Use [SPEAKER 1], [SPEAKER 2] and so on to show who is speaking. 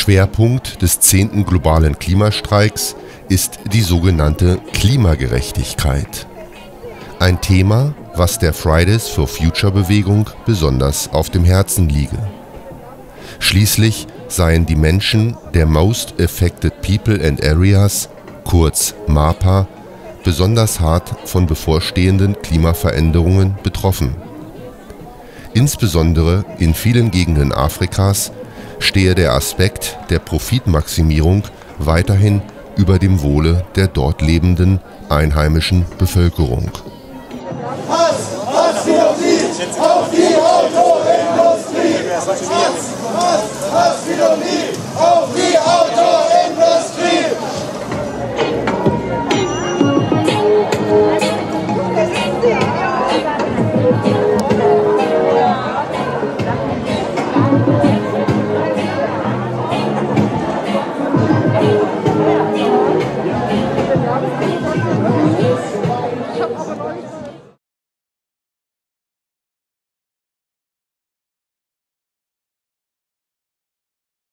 [SPEAKER 1] Schwerpunkt des 10. globalen Klimastreiks ist die sogenannte Klimagerechtigkeit. Ein Thema, was der Fridays for Future Bewegung besonders auf dem Herzen liege. Schließlich seien die Menschen der Most Affected People and Areas, kurz MAPA, besonders hart von bevorstehenden Klimaveränderungen betroffen. Insbesondere in vielen Gegenden Afrikas stehe der Aspekt der Profitmaximierung weiterhin über dem Wohle der dort lebenden einheimischen Bevölkerung.
[SPEAKER 2] Hass, Hass,